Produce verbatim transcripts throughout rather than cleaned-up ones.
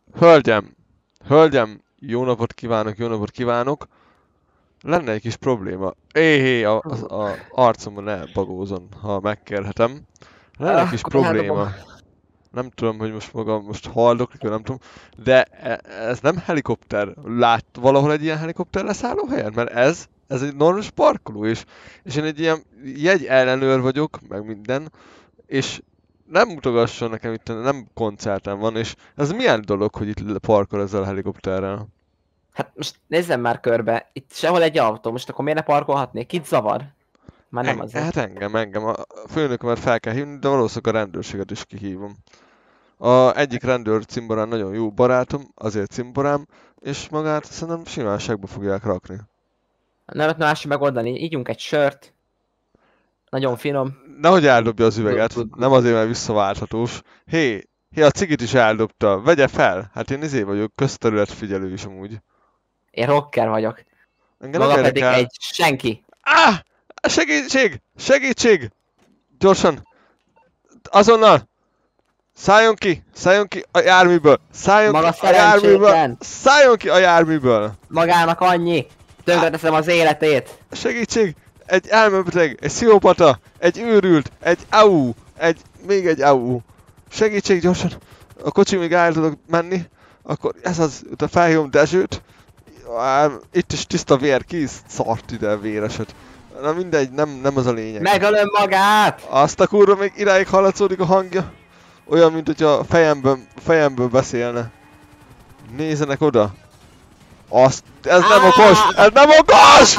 Hölgyem, hölgyem, jó napot kívánok, jó napot kívánok. Lenne egy kis probléma. Éhé, a, a, a arcomon ne bagózon, ha megkérhetem. Lenne egy Ah, kis akkor eldobom. probléma. Nem tudom, hogy most maga most haldoklik, vagy nem tudom. De e- ez nem helikopter. Lát valahol egy ilyen helikopter leszálló helyen? Mert ez, ez egy normális parkoló, és, és én egy ilyen jegy ellenőr vagyok, meg minden, és nem mutogasson nekem itt, nem koncertem van, és ez milyen dolog, hogy itt parkol ezzel a helikopterrel? Hát most nézzem már körbe. Itt sehol egy autó, most akkor miért ne parkolhatnék? Kit zavar? Már nem En, azért. hát engem, engem, a főnökömet fel kell hívni, de valószínűleg a rendőrséget is kihívom. A egyik rendőr cimborán nagyon jó barátom, azért cimborám, és magát szerintem simán segbe fogják rakni. Nem lehet más megoldani. Ígyunk egy sört. Nagyon finom. Nehogy eldobja az Good, üveget, good, nem good. azért, mert visszaválthatós. Hé, hé, a cigit is eldobta, vegye fel! Hát én izé vagyok, közterületfigyelő is amúgy. Én rocker vagyok. Engem nem Maga pedig érdekel. egy senki. Ah! Segítség! Segítség! Gyorsan! Azonnal! Szálljon ki! Szálljon ki a járműből! Szálljon ki Maga a járműből! szerencsétlen. Szálljon ki a járműből! Magának annyi. Tönkreteszem az életét. Segítség! Egy elmebeteg, egy sziopata, egy őrült, egy au, egy, még egy au. Segítség gyorsan! A kocsi még el tudok menni, akkor ez az, utána felhívom Dezsőt. Á, itt is tiszta vér, ki is szart ide a véreset. Na mindegy, nem, nem az a lényeg. Megölöm magát. Azt a kurva, még idáig hallatszódik a hangja. Olyan, mint hogyha a fejemből, fejemből beszélne. Nézzenek oda. Azt, ez nem okos! Ez nem okos!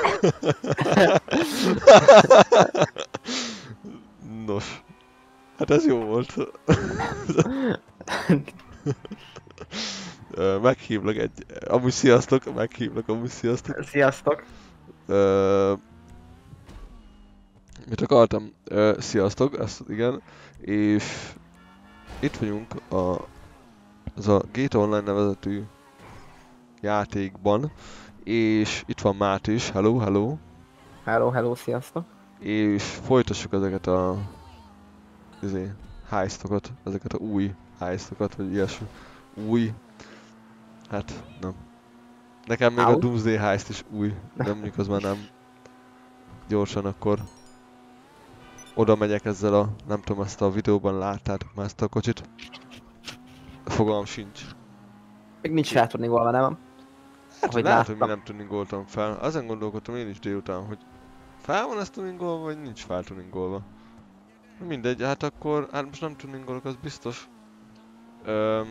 Nos. Hát ez jó volt. Ö, Meghívlak egy... Amúgy sziasztok, meghívlak, amúgy sziasztok. Sziasztok. Ö, Mit akartam? Ö, Sziasztok, ezt igen. És itt vagyunk a, az a Gate Online nevezetű játékban. És itt van Máté is, hello, hello. Hello, hello, sziasztok. És folytassuk ezeket a... Izé, heistokat, ezeket a új heistokat, vagy ilyesmi. Új... Hát, nem. Nekem még a Au. Doomsday heist is új, de mondjuk az már nem. Gyorsan akkor oda megyek ezzel a, nem tudom, ezt a videóban láttátok már ezt a kocsit. Fogalmam sincs. Még nincs feltudningolva, nem? Hát Ahogy lehet, hogy mi láttam. nem tuningoltam fel. Azon gondolkodtam én is délután, hogy fel van ez tuningolva, vagy nincs feltuningolva. Mindegy, hát akkor, hát most nem tuningolok, az biztos. Öm...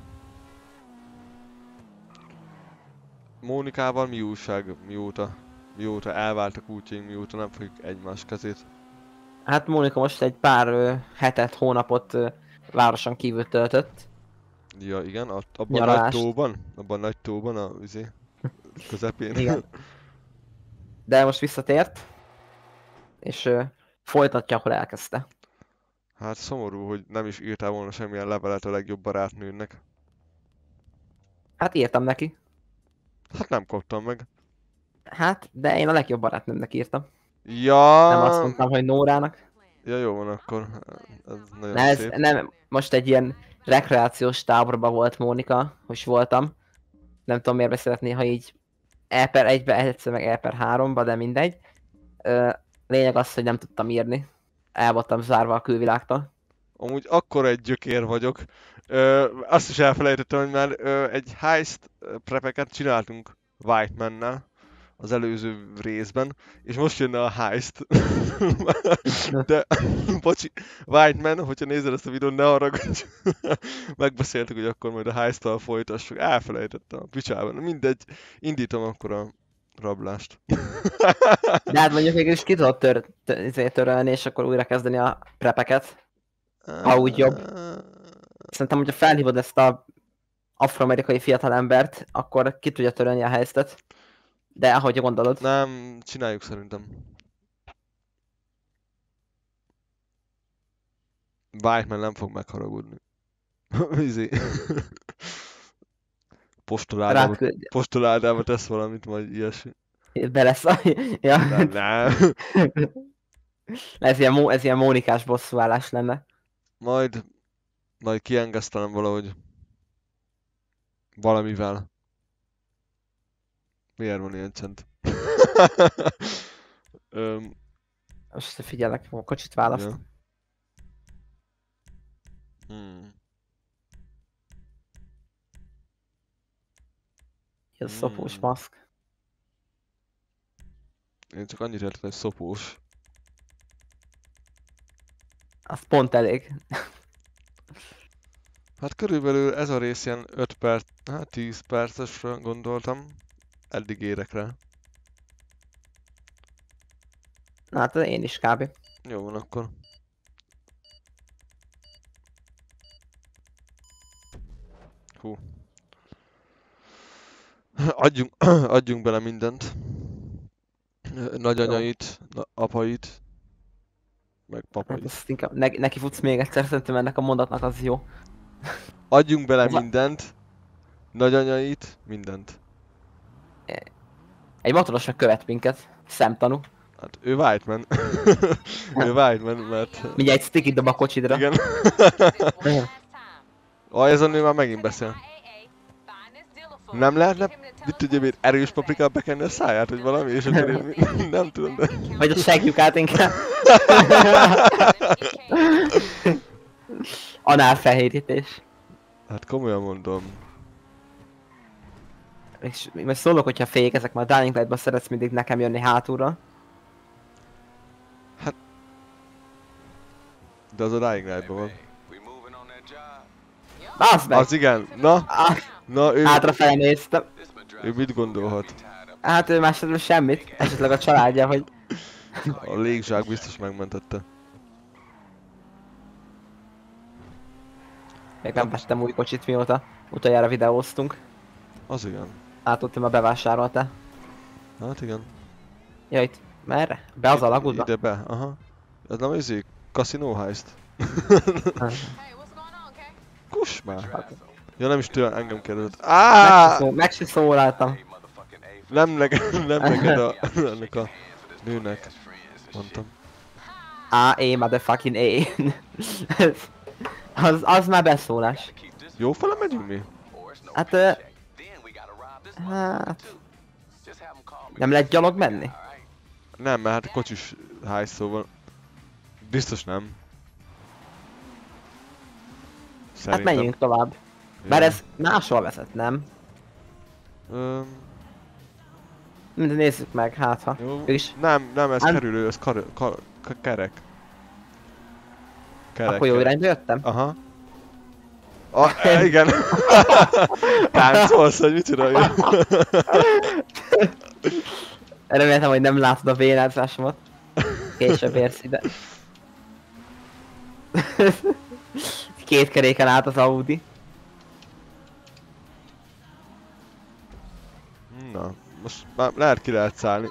Mónikával mi újság, mióta, mióta elváltak útjaink, mióta nem fogjuk egymás kezét. Hát Mónika most egy pár ö, hetet, hónapot ö, városon kívül töltött. Ja igen, a, abban a nagy Nyaralást. tóban, abban a nagy tóban, a üzé, közepén. Igen. De most visszatért. És ö, folytatja, ahol elkezdte. Hát szomorú, hogy nem is írtál volna semmilyen levelet a legjobb barátnőnek. Hát írtam neki. Hát nem kaptam meg. Hát, de én a legjobb barátnőmnek írtam. Ja, Nem azt mondtam, hogy Nórának. ja jó van akkor. Ez nagyon Ne, ez szép. nem, most egy ilyen rekreációs táborban volt Mónika, hogy voltam. Nem tudom miért beszélt néha így E per egybe, egyszer meg E per háromba, de mindegy. Ö, lényeg az, hogy nem tudtam írni. El voltam zárva a külvilágtól. Amúgy akkora egy gyökér vagyok. Ö, azt is elfelejtettem, hogy már ö, egy heist prepeket csináltunk Whitemannel az előző részben, és most jönne a heist. De, bocsi, Whiteman, hogyha nézed ezt a videót, ne haragudj. Megbeszéltük, hogy akkor majd a heist-tal folytassuk. Elfelejtettem a picsában. Mindegy, indítom akkor a rablást. De hát mondjuk végül is ki tudod tör, tör, törölni, és akkor újra kezdeni a prepeket. Ha úgy jobb. Szerintem, hogyha felhívod ezt a afroamerikai fiatalembert, akkor ki tudja törölni a helyzetet. De ahogy gondolod. Nem, csináljuk szerintem. Whiteman nem fog megharagudni. Izé. Postoládába, Rátküld... postoládába tesz valamit, majd ilyesmi. Belesz a... Ja. Nem, nem. ez, ilyen, Mo- ez ilyen Mónikás bosszúállás lenne. Majd, majd kiengesztelem valahogy. Valamivel. Miért van ilyen csend? Öm, Most figyelek, a kocsit választ. ja. Hmm. Ez szopós Hmm. maszk. Én csak annyit értem, hogy szopós. Az pont elég. Hát körülbelül ez a rész ilyen öt perc, hát tíz percesre gondoltam. Eddig érek rá. Na hát én is kb. Jó van akkor. Hú. Adjunk, adjunk bele mindent. Nagyanyait, na- apait, meg Hát papait. azt inkább ne, neki futsz még egyszer, szerintem ennek a mondatnak az jó. Adjunk bele Ez a- mindent. Nagyanyait, mindent. Egy motoros meg követ minket. Szemtanú. Hát ő Whiteman. Ő Whiteman, mert... Mindjárt egy stickit dob a kocsidra. Igen. Ah, ez a nő már megint beszél. Nem lehetne, mit tudja miért, erős paprikával bekenni a száját, vagy valami, és akkor én nem tudom, de... Vagy a segjukát inkább. Análfehérítés. Hát komolyan mondom. És most szólok, hogyha fékezek, mert a Dying Light-ban szeretsz mindig nekem jönni hátulra. De az a Dying Light-ban van. Az meg! Az igen, na, Ah, na ő, hátrafele néztem. ő mit gondolhat? Hát ő másodról semmit. Esetleg a családja, hogy... A légzsák biztos megmentette. Még nem vettem új kocsit, mióta utoljára videóztunk. Az igen. Látod, hogy ma bevásároltál. Hát igen. Ja, itt. Merre? Be az alagútba? Ide be, aha. Ez nem izé, Casino Heist. Kuss már. Ja nem is tőle, engem kérdezett. Meg se Áááá! szó- Meg se szólaltam. Nem neked, nem neked a, ennek a nőnek, mondtam. A, A, motherfucking A. az, az már beszólás. Jó fele megyünk mi? Hát... ö, Hát... Nem lehet gyalog menni? Nem, mert hát kocsis heist, szóval... Biztos nem. Hát Szerintem. menjünk tovább. Bár ez máshol vezet, nem? Öm, Mind nézzük meg, hát ha. jó. Ő is. Nem, nem, ez Ám- kerülő, ez kar, kar, kar, kerek. Kerek, Akkor jó kerek. irányba jöttem? Aha. Ah, e, igen. Táncolsz, hogy micsoda? Reméltem, hogy nem látod a vénázásomat. Később érsz ide. Két keréken át az Audi. Na, most már lehet ki lehet szállni.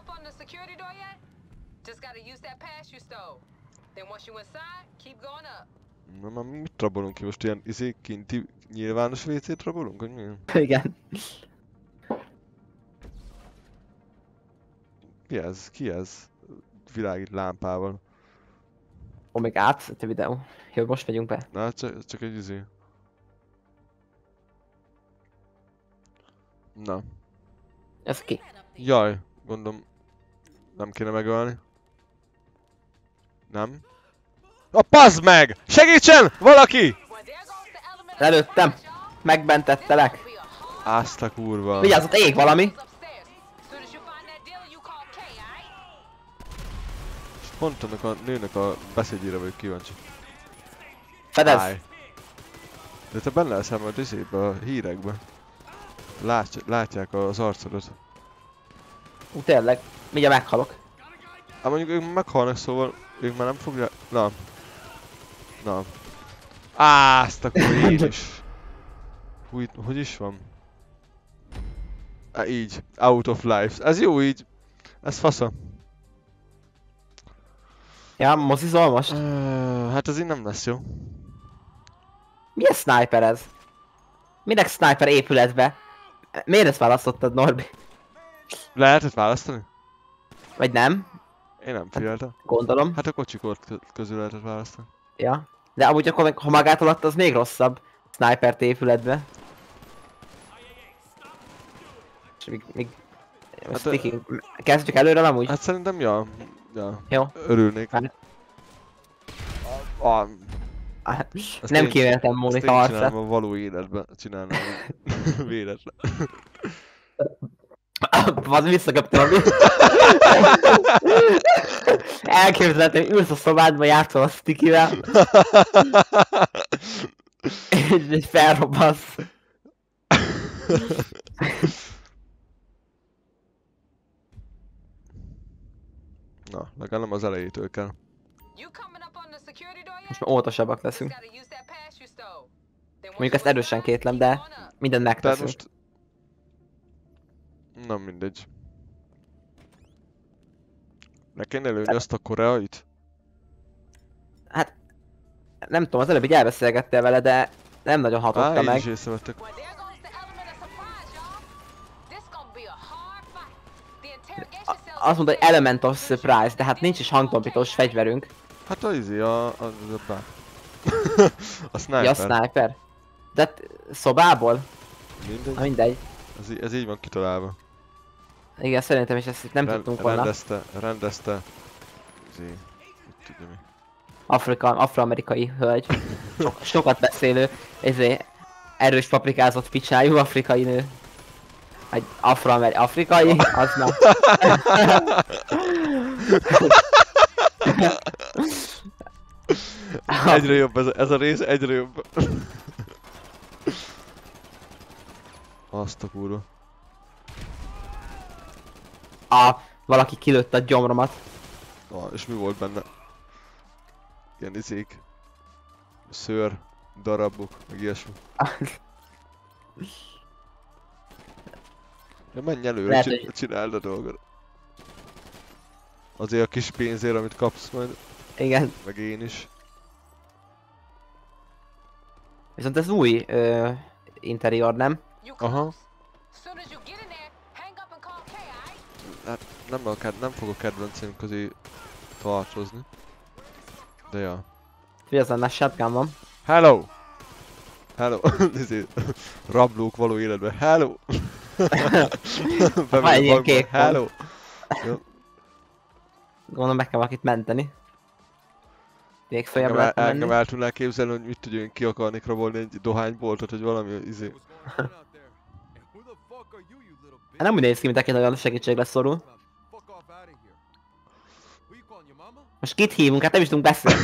Na már mit rabolunk ki most? Ilyen izé kinti nyilvános vécét rabolunk? Hogy mi? Igen. Ki ez? Ki ez? Világít lámpával. Ó, még átszett a videó. Jó, most megyünk be. Na, csak, csak egy izé. Na. Ez ki? Jaj, gondolom. Nem kéne megölni. Nem? A pazd meg! Segítsen! Valaki! Előttem! Megbentettelek! Azt a kurva. Vigyázz, ott ég valami! És pont annak a nőnek a beszédjére vagyok kíváncsi. Fedez! Állj. De te benne leszel majd izébe a hírekbe. Lát, látják az arcodat. Ú, tényleg. Mindjárt meghalok. Hát mondjuk ők meghalnak, szóval ők már nem fogják... Na. Na. Á, azt akkor én is. Hogy, hogy is van? Á, így. Out of life. Ez jó így. Ez fasza. Ja, mozizol most? Uh, hát ez így nem lesz jó. Milyen sniper ez? Minek sniper épületbe? Miért ezt választottad, Norbi? Lehetett választani? Vagy nem? Én nem figyeltem. Gondolom. Hát a kocsikort közül lehetett választani. Ja. De amúgy akkor, meg, ha magától adta, az még rosszabb. Snipert épületbe. még... még... Hát, Speaking... Kezdjük előről amúgy? Hát szerintem, ja. ja. Jó. Örülnék. Hát. Ah, Hát, Ezt nem én- kíméltem ezt Mónika én arcát. csinálom a való életben, csinálnám véletlen. Az visszaköptem a Elképzelhető, hogy ülsz a szobádba, játszol a stickivel, és és felrobbansz. Na, legalább nem az elejétől kell. Most már óvatosabbak leszünk. Mondjuk ezt erősen kétlem, de mindent Tehát megteszünk. most... Na mindegy. Ne kéne lőni azt a koreait? Hát, nem tudom, az előbb így elbeszélgettél vele, de nem nagyon Á, hatotta így meg. is észrevettek. Azt mondta, hogy element of surprise, de hát nincs is hangtompítós fegyverünk. Hát a izé, a... a... a, a, a sniper. Ja, sniper. De hát, szobából? Mindegy. Na mindegy. Ez, í- ez így van kitalálva. Igen, szerintem is ezt itt nem Ren- tudtunk volna. Rendezte, rendezte. Izé, mit tudja mi. Afrika, afroamerikai hölgy. So- sokat beszélő, ezért erős paprikázott picsájú afrikai nő. Egy afroameri... afrikai? Az na. Egyre jobb ez a, ez a rész, egyre jobb. Azt a kurva. Ah, valaki kilőtte a gyomromat. Ah, és mi volt benne? Ilyen izék. Szőr, darabok, meg ilyesmi. Ja, menj előre, Lehet, csin- hogy- csináld a dolgot. Azért a kis pénzért, amit kapsz majd, Igen. meg én is. Viszont ez új ö, interior, nem? Aha. Hát nem, a ked- nem fog a kedvenceim közé tartozni. De ja. Figyelj, a shotgun van. Hello! Hello! Izé, rablók való életben. Hello! Van egy ilyen kék pont. Hello! Jó. Gondolom meg kell valakit menteni. Még följebb Engem, el, lehet engem menni. el tudnál képzelni, hogy mit tudja, én ki akarnék rabolni egy dohányboltot, vagy valami izé. Hát nem úgy néz ki, mint aki nagyon segítségre szorul. Most kit hívunk? Hát nem is tudunk beszélni.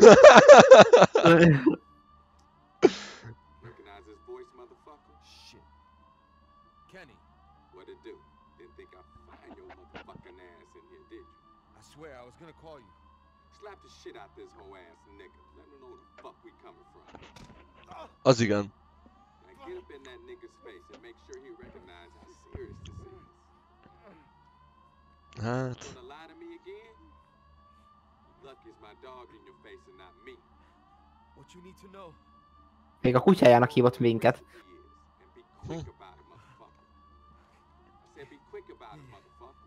Recognize his voice, motherfucker? Shit. Kenny. What it do? Didn't think I'd find your motherfucking ass in here, did you? I swear, I was gonna call you. Slap the shit out this whole ass nigga. Let him know where the fuck we coming from. Az igen. Now get up in that nigga's face and make sure he recognize how serious this is. Hát... Gonna lie to me again? Lucky is my dog in your face and not me. What you need to know. Még a kutyájának hívott minket. And be quick about it, motherfucker. I said be quick about it, motherfucker.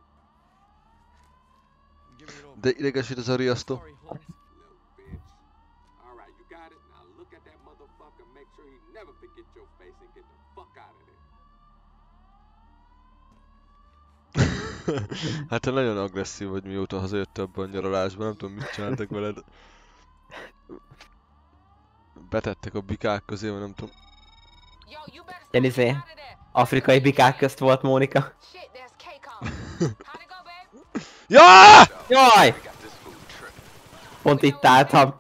De idegesít ez a riasztó. Little bitch. Alright, you got it? Now look at that motherfucker, make sure he never forget your face and get the fuck out of there. Hát te nagyon agresszív vagy, mióta hazajöttél abban a nyaralásban, nem tudom mit csináltak veled. Betettek a bikák közé, vagy nem tudom. Ilyen izé, afrikai bikák közt volt Mónika. Ja! Jaj! Pont itt álltam.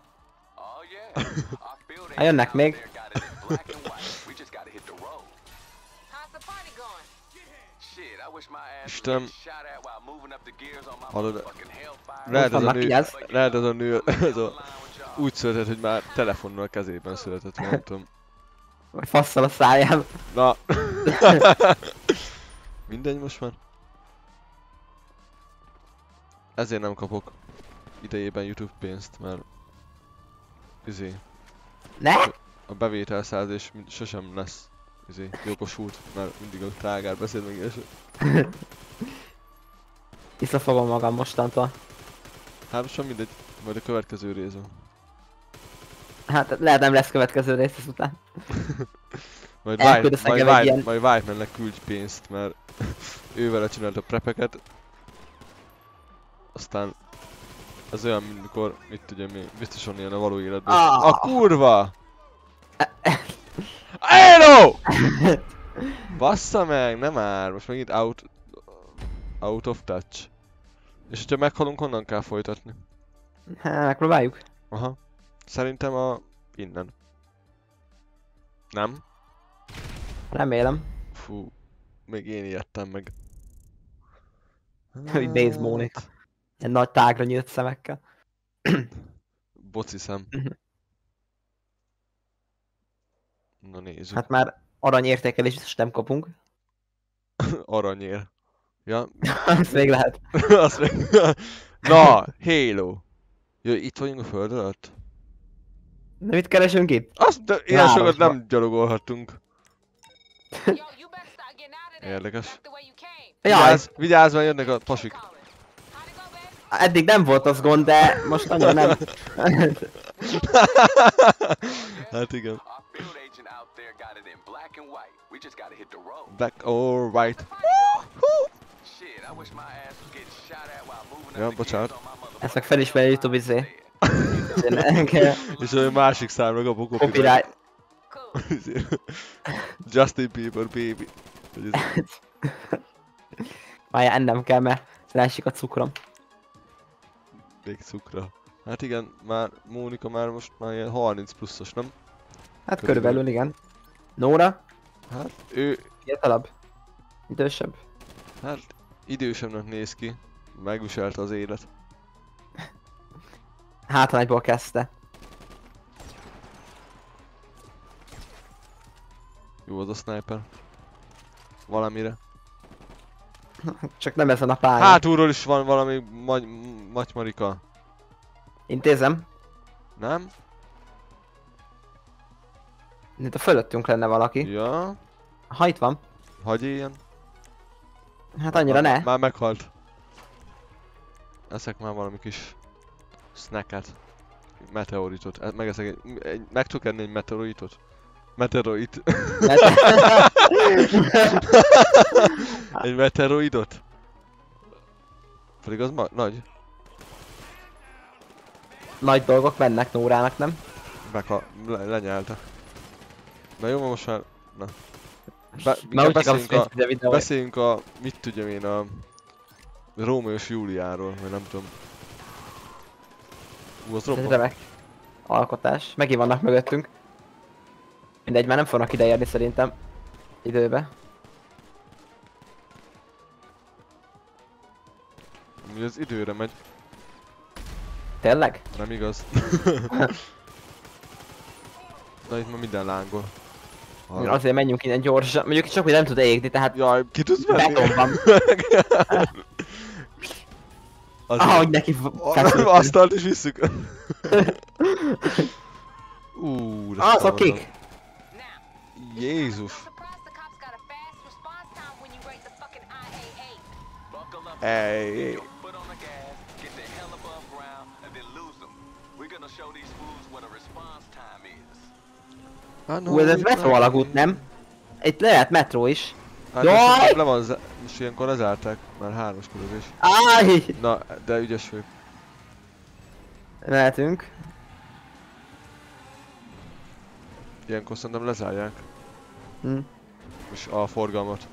Ha jönnek még. Istenem. Hallod, lehet ez a vannak, nő, vigyázz. lehet ez a nő, ez a, úgy született, hogy már telefonnal kezében született, vagy nem tudom. Vagy fasszal a száján. Na. Mindegy most már. Ezért nem kapok idejében YouTube pénzt, mert izé, Ne? a bevételszerzés mind- sosem lesz izé, jogosult, mert mindig a trágár beszél meg ilyesmi. Visszafogom magam mostantól. Hát most már mindegy, majd a következő részben. Hát lehet nem lesz következő rész ezután. Majd Elküldesz White, majd engem egy White, ilyen- majd Whitemannek küldj pénzt, mert ő vele csinált a prepeket. Aztán ez olyan, mint mikor, mit tudja mi, biztosan ilyen a való életben. Ah. A kurva! Hello! Bassza meg, nem már, most megint out... Out of touch. És hogyha meghalunk, honnan kell folytatni? Hát, megpróbáljuk. Aha. Szerintem a... innen. Nem? Remélem. Fú, még én ijedtem meg. Hogy Days Mónika. Ilyen nagy tágra nyílt szemekkel. Boci szem. Na nézzük. Hát már aranyértékelést is nem kapunk. Aranyér. Ja. Azt még lehet. Azt még... Na, Halo. Jó, itt vagyunk a föld alatt? De mit keresünk itt? Azt, de ilyen Városba. sokat nem gyalogolhattunk. Érdekes. Jaj, Vigyázz, vigyázz, mert jönnek a pasik. eddig nem volt az gond, de most annyira nem. Hát igen. Our field agent out there got it in black and white. We just gotta hit the road. Black or white. Shit, I wish my ass was getting shot at while moving Ja, up the bocsánat. gears on my motherfucking Ezt meg felismeri YouTube izé. És a másik számra kapok Copyright. Justin Bieber baby. Hogy ez- Várjál, ennem kell, mert leesik a cukrom. Még cukra. Hát igen, már Mónika már most már ilyen harminc pluszos, nem? Hát Körülbelül. körülbelül igen. Nóra? Hát ő, Fiatalabb? Idősebb? hát idősebbnek néz ki. Megviselte az élet. Hátrányból kezdte. Jó az a sniper. Valamire. Csak nem ezen a pályán. Hátulról is van valami magy matymarika. Intézem. Nem? Itt a fölöttünk lenne valaki. Ja. Ha itt van. Hagyj ilyen. Hát annyira ne. Már meghalt. Eszek már valami kis snacket. Meteoritot. E- Megeszek egy, egy... Meg tudok enni egy meteoritot? Meteorit. Egy meteoroidot? Pedig az ma nagy. Nagy dolgok mennek Nórának, nem? Megha... Le lenyeltek. Na jó, most már... Na. Be, Na úgy beszéljünk, kapsz a, pénzt a videó. beszéljünk a... Mit tudjam én a... Rómeó és Júliáról, vagy nem tudom. Ú, az Ez robban. remek. Alkotás. Megint vannak mögöttünk. Mindegy, már nem fognak ideérni szerintem. Időbe. Ugye az időre megy, Tényleg? nem igaz? Na itt ma minden lángol. Hallod? Azért menjünk innen gyorsan. Mondjuk csak, hogy nem tud égni, tehát Jaj, ki tudsz menni? beton van. Azért. Ahogy neki A- feszültünk. Asztalt is visszük. Ú, de Az szar akik. voltam. Jézus. Ej, Foot on the gas, get the hell above ground, and then lose them. We're gonna show these fools what a response time is. Ú, ez egy metró alagút, nem? Itt lehet metró is. Hát Jaj! most le van, zá- most ilyenkor lezárták, már hármas körülés. Áj! Na, de ügyes vagyok. Mehetünk. Ilyenkor szerintem lezárják. Hm. És a forgalmat.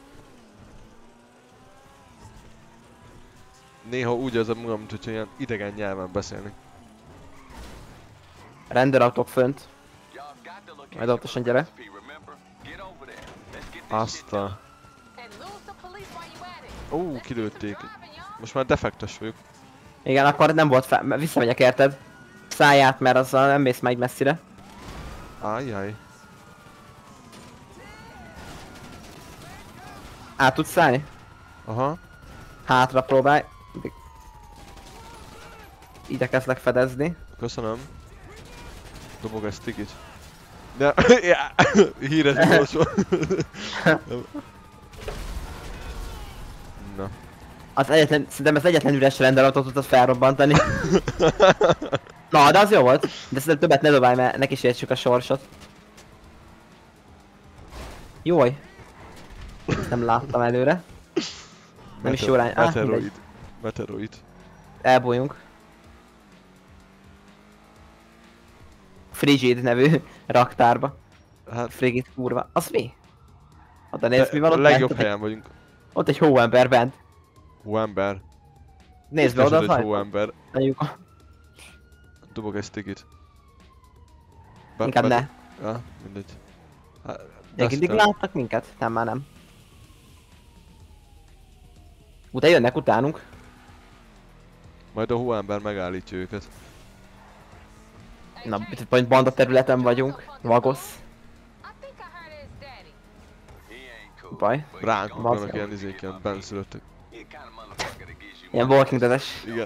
Néha úgy érzem magam, mint hogyha ilyen idegen nyelven beszélni. Rendőrautók fönt. Y'all got the location Majd óvatosan gyere. for the recipe, remember? Get over there. Let's get this Azt shit a... done. Ó, kilőtték. Most már defektes vagyok. Igen, akkor nem volt fel... Visszamegyek érted? Szállját, mert azzal nem mész meg messzire. Ájjaj. Át tudsz szállni? Aha. Hátra próbálj. Igyekezlek fedezni. Köszönöm. Dobog egy stikit. De... ja, híres utolsó. Na. Az egyetlen, szerintem ez egyetlen üres rendelautót tudod felrobbantani. Na, de az jó volt. De szerintem többet ne dobálj, mert neki is értsük a sorsot. Jój. Ezt nem láttam előre. Nem is jó lány. Ah, Meteoroid. Meteoroid. Elbújunk. Frigid nevű raktárba. Hát, Frigid kurva. Az mi? Oda nézd, mi van a ott legjobb bent. helyen vagyunk. Ott egy hóember bent. Hóember. Nézd be oda az egy ajtót. hóember. Anyuka. Dobok egy stikit. Be- Inkább be- ne. Ja, mindegy. Hát, Még mindig Dustin. látnak minket? Nem, már nem. Utána jönnek utánunk. Majd a hóember megállítja őket. Na, itt vagy banda területen vagyunk. Vagosz. Baj. Ránk Bazd vannak meg. ilyen izék, ilyen benszülöttek. Ilyen Walking Dead-es. Igen.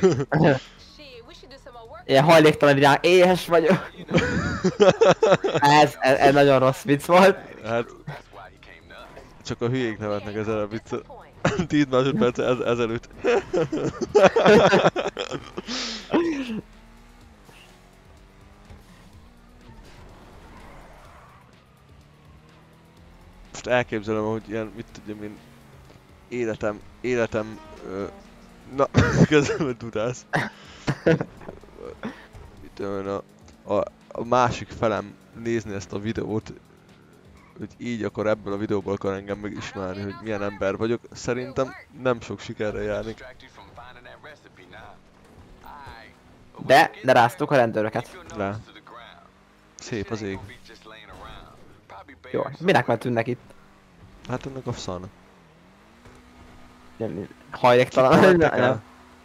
Ilyen hajléktalan virág. Éhes vagyok. ez, ez, ez nagyon rossz vicc volt. Hát, csak a hülyék nevetnek ezen a viccet. tíz másodperc ez, ezelőtt. Most elképzelem, hogy ilyen, mit tudjam én, életem, életem, ö, na, közben hogy tudálsz. Mit tudom én, a, a, a másik felem nézni ezt a videót, hogy így akkor ebből a videóból akar engem megismerni, hogy milyen ember vagyok. Szerintem nem sok sikerre járnik. De, de ráztuk a rendőröket. Le. Szép az ég. Jó, minek mentünk itt? Hát ennek a szana. Ilyen hajléktalan. Mentek el?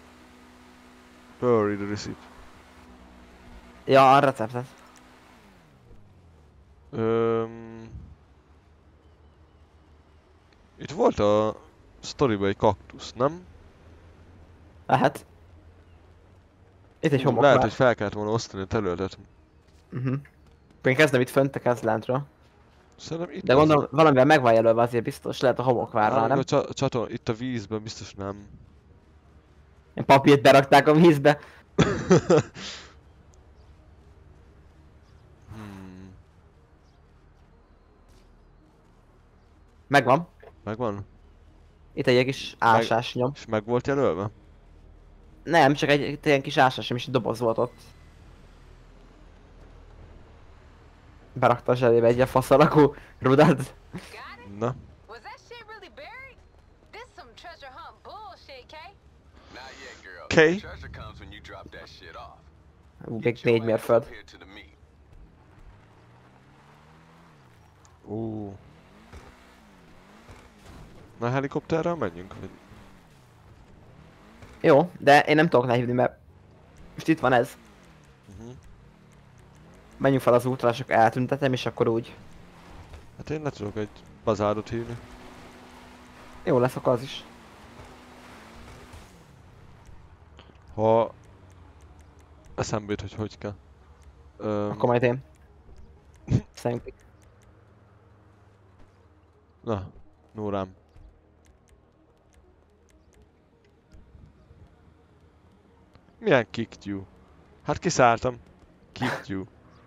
Bury the receipt. Ja, a receptet. Öm... Itt volt a sztoriba egy kaktusz, nem? Lehet. Itt egy homok Lehet, már. hogy fel kellett volna osztani a területet. Uh-huh. Én kezdem itt fönt, te kezd lentről. Szerintem itt De az- gondolom valamivel meg van jelölve azért biztos, lehet a homokvárnál, Á, nem? A csa- csatorn, itt a vízben biztos nem. Ilyen papírt berakták a vízbe. Hmm. Megvan. Megvan? Itt egy kis ásás nyom. És meg volt jelölve? Nem, csak egy, egy ilyen kis ásás, és egy doboz volt ott. Berakta a zsebébe egy ilyen faszalakú rudat. Na. Was that shit really buried? This some treasure hunt bullshit, Kay. Not yet, girl. Okay. Treasure comes when you drop that shit off. Ú, még négy mérföld. Here to the meat. Ó. Na helikopterrel menjünk? Vagy... Jó, de én nem tudok lehívni, mert most itt van ez. Uh-huh. Menjünk fel az útra, és akkor eltüntetem, és akkor úgy. Hát én le tudok egy bazárot hívni. Jó lesz akkor az is. Ha... Eszembe jut, hogy hogy kell. Öm... Akkor majd én. Szerintem. Na, Nórám. Milyen kicked you? Hát kiszálltam. Kicked you.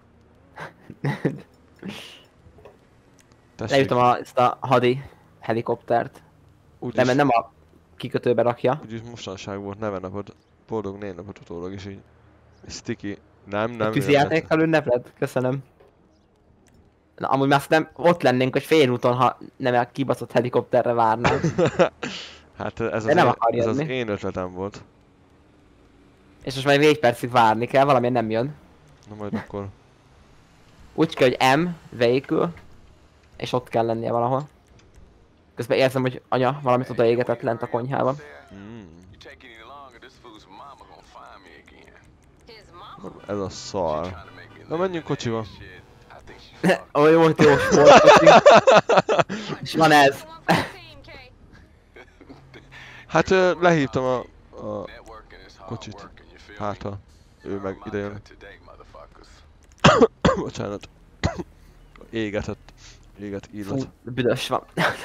Tessék, Leütöm a, ezt a hadi helikoptert. úgyis, Nem, mert nem a kikötőbe rakja. úgyis mostanság volt nevenapod. Boldog névnapot utólag is így. Sticky. Nem, nem. A tűzijátékkal ünnepled? Köszönöm. Na amúgy már azt nem ott lennénk, hogy félúton, ha nem a kibaszott helikopterre várnánk. Hát ez, De az nem én, akar ez az jönni. én ötletem volt. És most már négy percig várni kell, valamilyen nem jön. Na majd akkor. Úgy kell, hogy M, vehicle, és ott kell lennie valahol. Közben érzem, hogy anya valamit odaégetett lent a konyhában. Mm. You take any longer, this fool's mama gonna find me again. His mama. Ez a szar. Trying to make me Na menjünk kocsival. shit. I think she's Ó, jó, jó sport. És van ez. One for the team, Kay. Hát ö, lehívtam a, a networking is hard kocsit. working, you feel Hát me? ha ő meg My ide jön. cut today, motherfuckers. Bocsánat. Égetett. Éget illat. Fú, büdös van.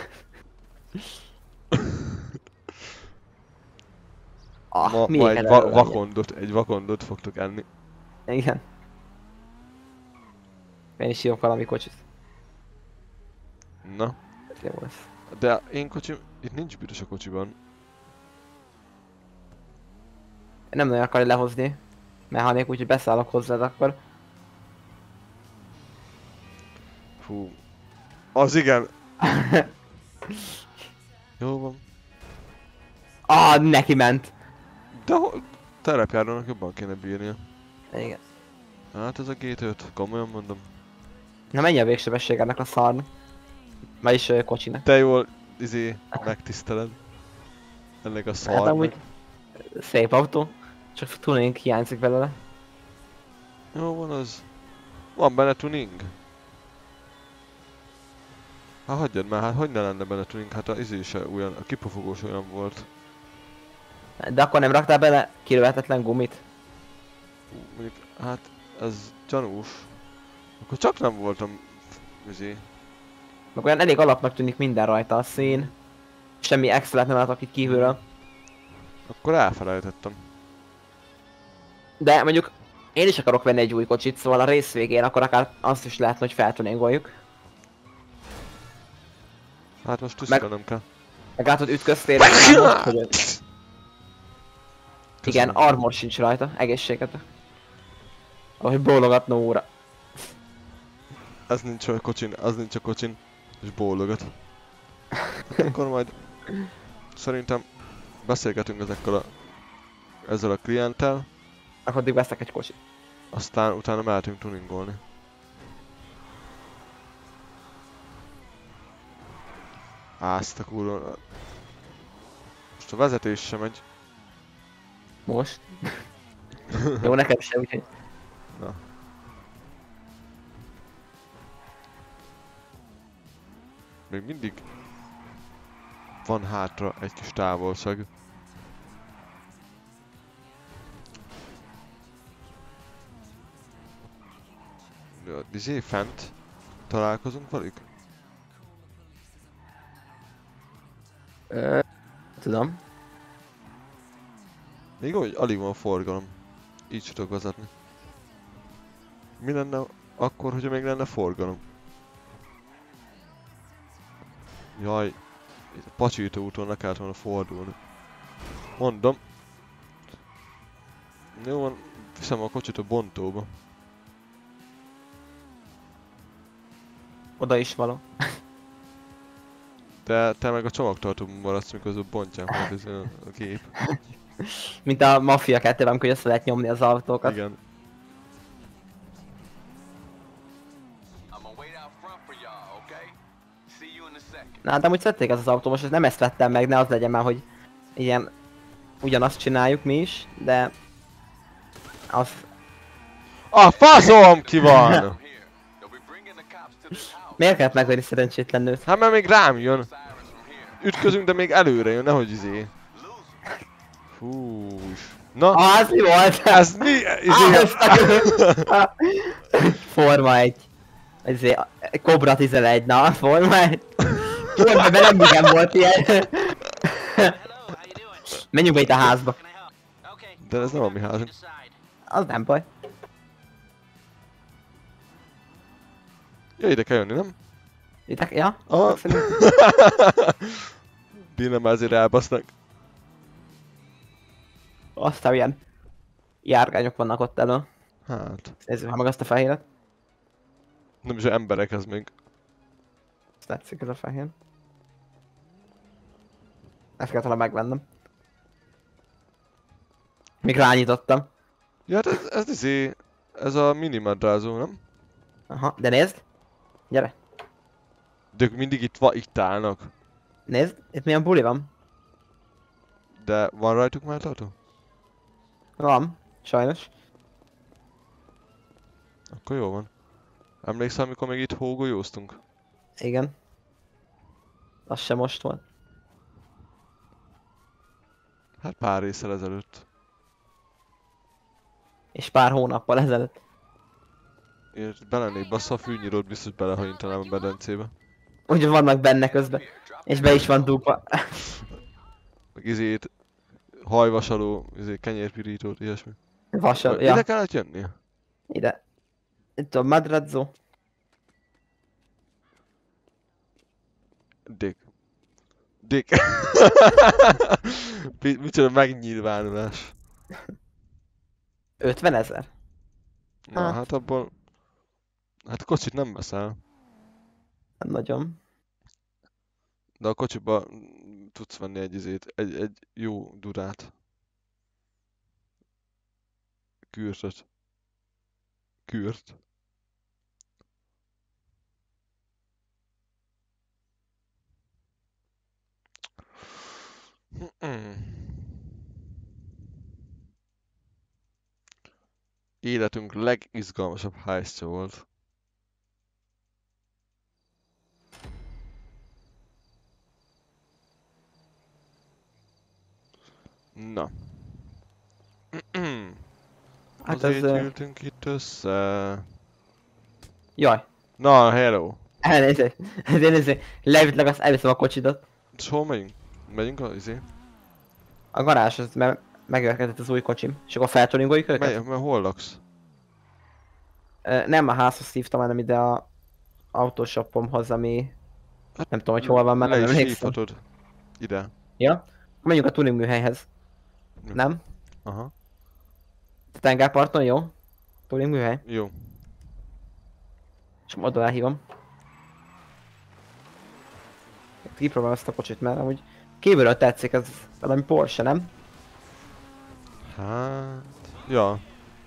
Ah, Ma, még ma egy erre va- legyen. vakondot, egy vakondot fogtok enni. Igen. Én is hívok valami kocsit. Na. Jó lesz. De én kocsim, itt nincs büdös a kocsiban. Nem nagyon akarja lehozni. Mechanik, úgyhogy beszállok hozzád akkor. Fú. Az igen. Jó van. Ah, neki ment. De ho- terepjárónak jobban kéne bírnia. Igen. Hát ez a gé öt, komolyan mondom. Na mennyi a végsebesség ennek a szarnak? Vagyis ö, kocsinak. Te jól, izé, megtiszteled. Ennek a Hát szarnak. amúgy szép autó. Csak tuning hiányzik belőle. Jó van az. Van benne tuning. Hát hagyjad már, hát hogy ne lenne benne tuning, hát a izé se olyan, a kipufogós olyan volt. De akkor nem raktál bele kilövetetlen gumit? Ú, mondjuk, hát ez gyanús. Akkor csak nem voltam, izé. Meg olyan elég alapnak tűnik minden rajta a szín. Semmi extra nem látok itt kívülről. Akkor elfelejtettem. De mondjuk én is akarok venni egy új kocsit, szóval a rész végén akkor akár azt is lehetne, hogy feltuningoljuk. Hát most tüsztelnem kell. Meg látod, ütköztél. hogy... Igen, armor sincs rajta, egészségetek. Ahogy bólogatna óra. Ez nincs a kocsin, az nincs a kocsin. És bólogat. Hát akkor majd szerintem beszélgetünk ezekkel a, ezzel a klienttel, Akkor addig veszek egy kocsit. aztán utána mehetünk tuningolni. Azt a kurva. Most a vezetés sem megy. Most. Jó, nekem sem, úgyhogy... Na. Még mindig van hátra egy kis távolság. Izé fent találkozunk velük? Ö, tudom. Még úgy, alig van forgalom. Így sem tudok vezetni. Mi lenne akkor, hogyha még lenne forgalom? Jaj, itt a Pacsító úton le kellett volna fordulni. Mondom. Jó van, viszem a kocsit a bontóba. Oda is való. De te meg a csomagtartóban maradsz, miközben bontják majd ez a, a gép. Mint a Mafia kettőben, amikor össze lehet nyomni az autókat. Igen. Na, de amúgy szedték ez az autó, most nem ezt vettem meg, ne az legyen már, hogy ilyen ugyanazt csináljuk mi is, de az... A faszom ki van! Miért kellett megvenni szerencsétlen nőt? Hát mert még rám jön. Ütközünk, de még előre jön, nehogy izé. Hús. Na, Ah, az mi volt? ez mi? Izé... Ah, Forma egy. Ezé, Cobra tizenegy, na, Forma egy. Forma be nem igen volt ilyen. Menjünk be itt a házba. De ez nem a mi házunk. Az nem baj. Ja, ide kell jönni, nem? Itt, ja? Aha. Bírna már azért elbasznak. Aztán ilyen járgányok vannak ott elő. Hát. Nézzük meg azt a fehéret. Nem is emberek ez még. Ezt tetszik ez a fehér. Ezt kellett volna megvennem. Még rányítottam. Ja, hát ez, ez izé... Ez a minimadrázó, nem? Aha, de nézd! Gyere! De ők mindig itt, va, itt állnak. Nézd, itt milyen buli van. De van rajtuk már tartó? Van, sajnos. Akkor jó van. Emlékszel, amikor még itt hógolyóztunk? Igen. Az sem most volt. Hát pár részsel ezelőtt. És pár hónappal ezelőtt. Én belennék bassza a fűnyírót, biztos belehajítanám a medencébe. Úgyhogy vannak benne közben. És be is van dugva. Meg izét, hajvasaló, izé, kenyérpirítót, ilyesmi. Vasal, Ide ja. kellett jönnie? Ide. Itt a madrazzo. Dick. Dick. Mi- Micsoda megnyilvánulás. ötvenezer? Na, Hát. hát abból... Hát kocsit nem veszel. Nem nagyon. De a kocsiba tudsz venni egy izét, egy, egy jó durát. Kürtöt. Kürt. Életünk legizgalmasabb heistja volt. Na. Hát Azért az... ö, gyűltünk itt össze. Jaj. Na, hello. Elnézést. Elnézést. Leütlek, azt elviszem a kocsidat. És hol megyünk? Megyünk a izé? A garázshoz, mert megérkezett az új kocsim. És akkor feltolingoljuk őket? Mely, mely, hol laksz? Ö, Nem a házhoz hívtam, hanem ide a autóshopomhoz, ami... Hát, Nem tudom, hogy hol van, mert Le nem is emlékszem. hívhatod. Ide. Ja? Akkor menjünk a tuning műhelyhez. Jó. Nem? Aha. A tengerparton, jó? Tuning műhely. Jó. És oda elhívom. Kipróbálom ezt a kocsit, mert amúgy kívülről tetszik, ez valami Porsche, nem? Hát... Ja.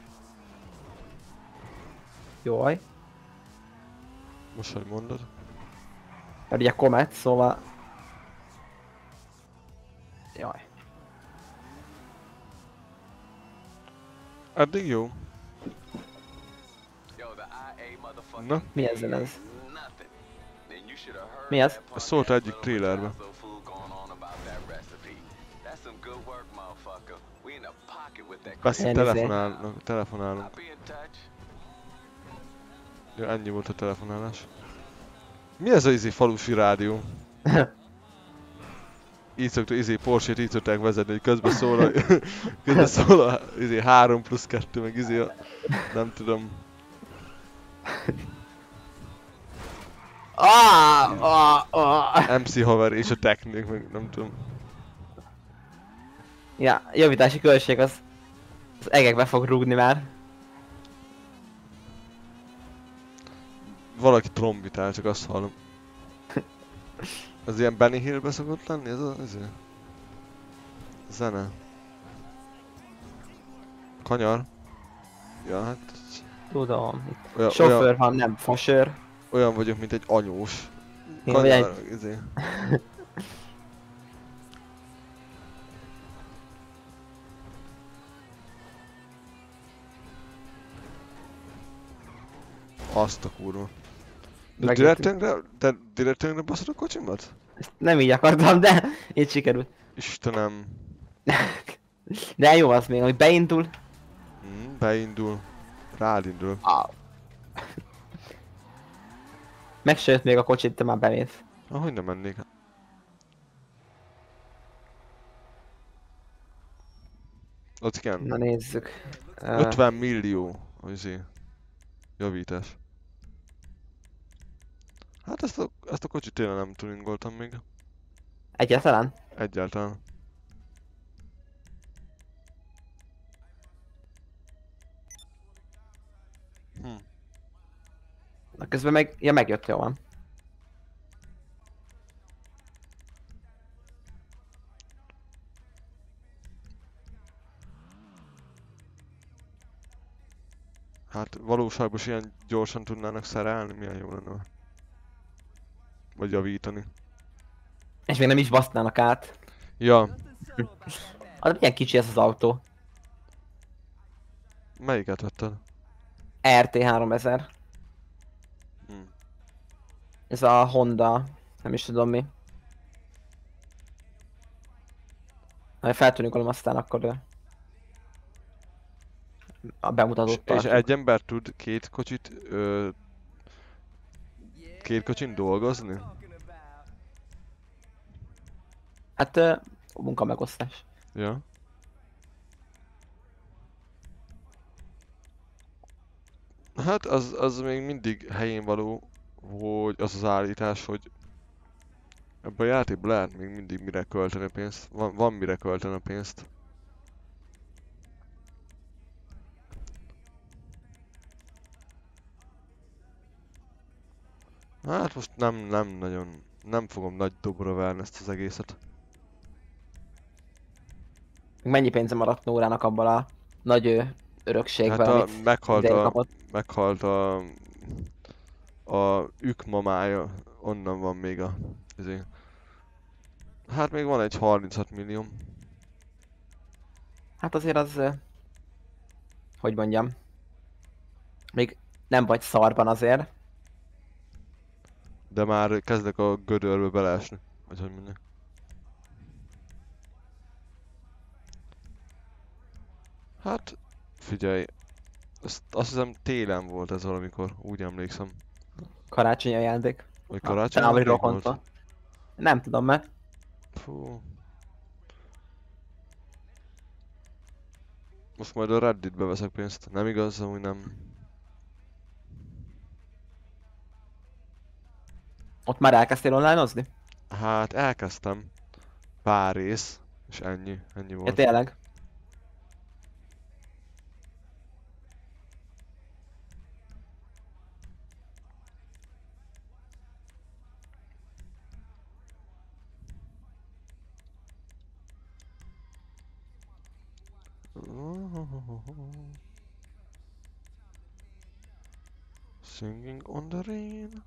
Jaj. Most, hogy mondod. Mert ugye Comet, szóval... Jaj. Eddig jó. Na, Mi ezzel ez? Mi ez? ez szólt egyik trailerbe. Beszél, Elnézést. telefonálunk, telefonálunk. Ja, ennyi volt a telefonálás. Mi ez a izé falusi rádió? Így szokta, izé Porsche-t így szokták vezetni, hogy közben szól a... közben szól a izé három plusz kettő, meg izé a... nem tudom. Ah, ah, ah. em cé haver és a technik, meg nem tudom. Ja, javítási költség az... Az egekbe fog rúgni már. Valaki trombitál, csak azt hallom. Ez ilyen Benny Hillbe szokott lenni, ez a izé? Zene. Kanyar. Ja, hát... Tudom. Itt Olyan, sofőr olyan, van, nem fasőr. olyan vagyok, mint egy anyós. Én vagy egy... Kanyar, izé. Azt a kurva. De Megjöttünk. direktőnkre, te direktőnkre baszod a kocsimat? Ezt nem így akartam, de így sikerült. Istenem. De jó az még, hogy beindul. Hmm, beindul. Rád indul. Ah. Meg se jött még a kocsit, te már bemész. Ahogy nem mennék. Ott igen. Na nézzük. Uh, ötven millió. Izé. Javítás. Hát ezt a, ezt a kocsit tényleg nem tuningoltam még. Egyáltalán? Egyáltalán. Hm. Na közben meg... Ja, megjött, jó van. Hát valóságban is ilyen gyorsan tudnának szerelni, milyen jó lenne. Vagy javítani. És még nem is basznának át. Ja, Az milyen kicsi ez az autó? melyiket vetted? er té háromezer. Hm. Ez a Honda. Nem is tudom mi. Ha feltűnikolom, aztán akkor... ö, A bemutatót És, és tartjuk. egy ember tud két kocsit, ö, két kocsin dolgozni? Hát... ö, munkamegosztás. Ja. Hát az, az még mindig helyén való, hogy az az állítás, hogy ebben a játékban lehet még mindig mire költeni a pénzt. Van, van mire költeni a pénzt. Hát most nem, nem nagyon, nem fogom nagy dobra verni ezt az egészet. Mennyi pénze maradt Nórának abban a nagy ö, örökségben, Hát a, amit meghalt idén a, kapott? meghalt a, a ük mamája, onnan van még a, ezért. Hát még van egy harminchat millió. Hát azért az, ö, hogy mondjam, még nem vagy szarban azért. De már kezdek a gödörbe beleesni, vagy hogy mondjam. Hát, figyelj, azt, azt hiszem télen volt ez valamikor, úgy emlékszem. Karácsonyi ajándék. Vagy A karácsony távoli ajándék volt? rokontól. Nem tudom meg. Fú. Most majd a Redditbe veszek pénzt. Nem igaz, amúgy nem. Ott már elkezdtél online-ozni? Hát elkezdtem. Pár rész. És ennyi. Ennyi Ja, volt. tényleg. Singing on the rain.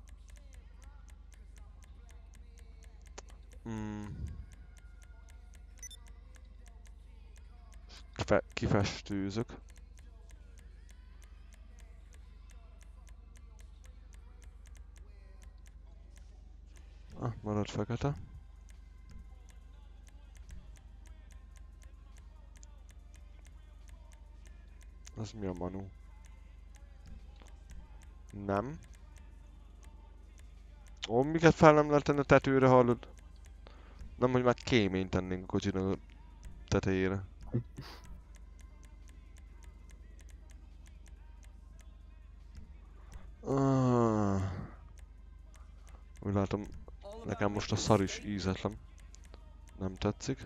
Hmm. Kife kifestőzök. Ah, marad fekete. Az mi a Manu? Nem. Ó, miket fel nem lehet tenni a tetőre, hallod? Nem, hogy már kéményt tennénk a kocsinak a tetejére. Ah. Úgy látom, nekem most a szar is ízetlen. Nem tetszik.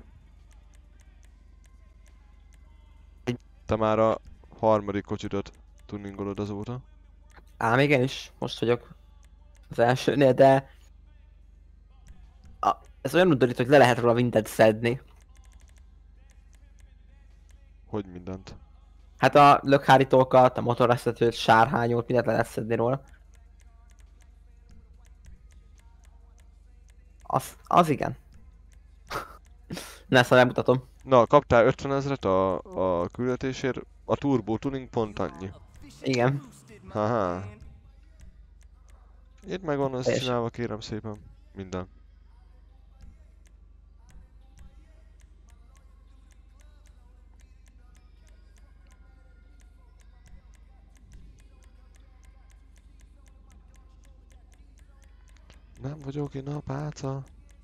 Te már a harmadik kocsidat tuningolod azóta. Ám igen is, most vagyok az elsőnél, de... A, ez olyan undorít, hogy le lehet róla mindent szedni. Hogy mindent? Hát a lökhárítókat, a motorvezetőt, sárhányót, mindent le lehet szedni róla. Az, az igen. Ne, szóval megmutatom. Na, kaptál ötven ezret a, a küldetésért, a turbo tuning pont annyi. Igen. Haha. Itt megvan ez És- csinálva, kérem szépen. Minden. Nem vagyok én a pálca.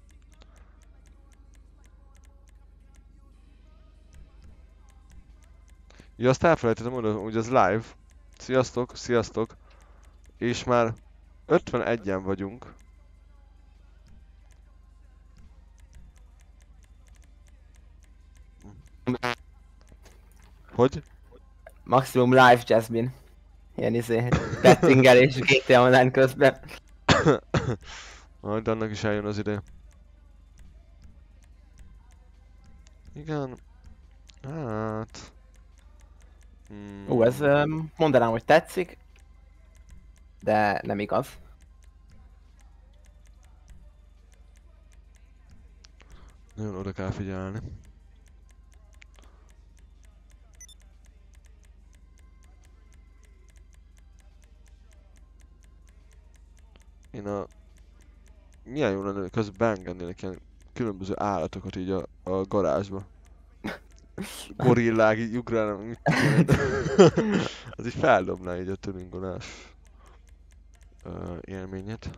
Ja, azt elfelejtettem mondani, hogy ez live. Sziasztok, sziasztok. És már ötvenegyen vagyunk. Hogy? Maximum live Jasmine. Ilyen izé, bettingelés gé té á Online közben. Majd annak is eljön az ide. Igen. Hát... Hmm. Ú, ez öm, mondanám, hogy tetszik. De nem igaz. Nagyon oda kell figyelni. Én a... Milyen jó lenne, közben beengednének ilyen különböző állatokat így a, a garázsba. Gorillák így ugrálnak, mit tudom én. Az így feldobná így a tuningolás uh, élményet.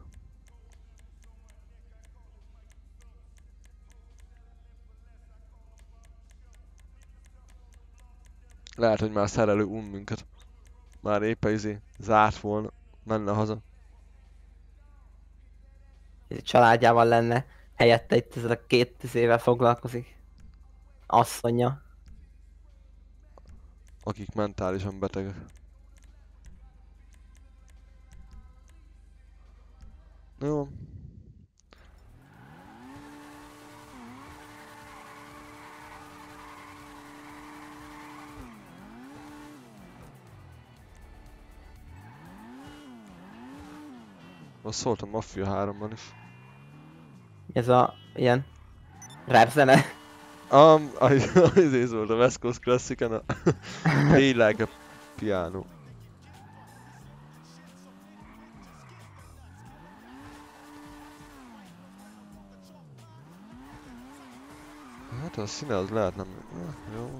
Lehet, hogy már szerelő un minket. Már éppen izé zárt volna, menne haza. Ez családjával lenne. Helyette itt ezzel a két izével foglalkozik. Asszonya. Akik mentálisan betegek. Jó. Azt szóltam Mafia háromban is. Ez a ilyen rap zene. Um, az volt a West Coast Classic-en a Play Like a Piano. Hát a színe az lehet nem... Jó.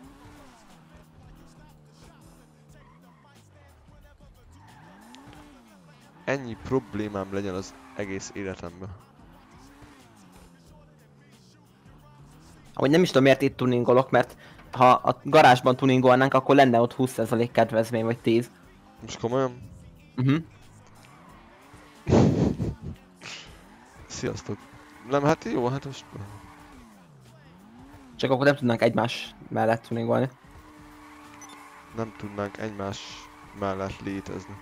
Ennyi problémám legyen az egész életemben. Ahogy nem is tudom miért itt tuningolok, mert ha a garázsban tuningolnánk, akkor lenne ott húsz százalék kedvezmény, vagy tíz. Most komolyan? Uh-huh. Sziasztok. Nem, hát jó, hát most... Csak akkor nem tudnánk egymás mellett tuningolni. Nem tudnánk egymás mellett létezni.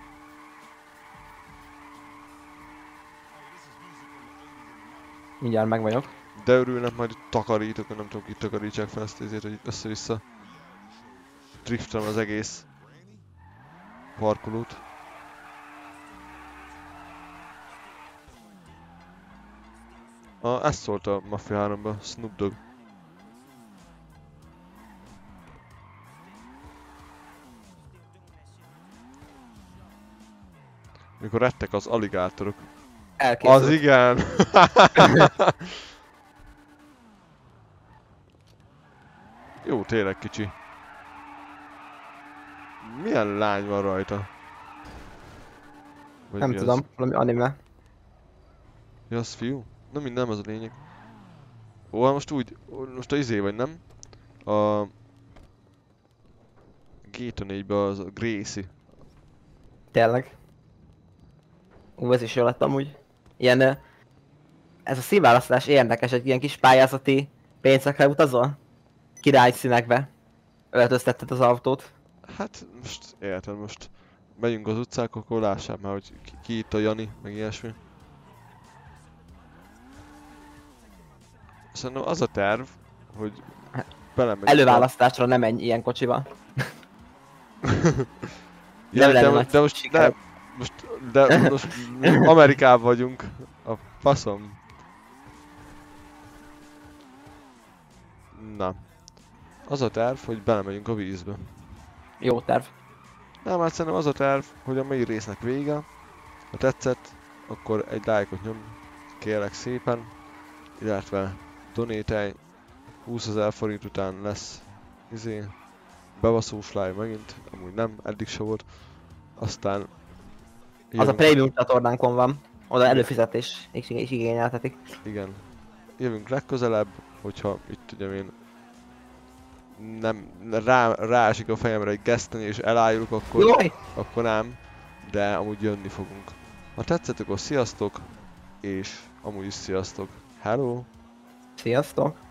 Mindjárt meg vagyok. De örülnek, majd itt takarítok, nem tudom, itt takarítsák fel ezt ezért, hogy össze-vissza driftelem az egész parkolót. Ah, ezt szólt a Mafia háromban, Snoop Dogg. Mikor rettek az aligátorok. Elkészült. Az igen! Jó, tényleg kicsi. Milyen lány van rajta? Vagy Nem mi tudom, az? valami anime. Mi az, fiú? Na minden, az a lényeg. Ó, hát most úgy, most a izé vagy, nem? A... G T A négyben az a Gracie. Tényleg. Ú, ez is jó lett amúgy. Ilyen... ö, Ez a színválasztás érdekes, egy ilyen kis pályázati pénzekre utazol? Király színekbe. Öltöztetted az autót. Hát most érted, most megyünk az utcákon, akkor lássák már, hogy ki, ki itt a Jani, meg ilyesmi. Szerintem az a terv, hogy belemegyünk. Előválasztásra nem menj ilyen kocsival. Ja, Nem de, lenne mo- nagy de most, siker. de, most, de most Amerikában vagyunk. A faszom. Na. Az a terv, hogy belemegyünk a vízbe. Jó terv. Nem, hát szerintem az a terv, hogy a mai résznek vége. Ha tetszett, akkor egy lájkot nyom, kérlek szépen. Illetve donételj. húszezer forint után lesz izé, bebaszós live megint, amúgy nem, eddig se volt. Aztán Az a jövünk- prémium csatornánkon van. Oda előfizetés is is igényeltetik. Igen. Jövünk legközelebb, hogyha itt tudom én nem rá, ráesik a fejemre egy geszteni és elájulok, akkor, Jaj! akkor nem, de amúgy jönni fogunk. Ha tetszett, akkor sziasztok, és amúgy is sziasztok. Hello! Sziasztok!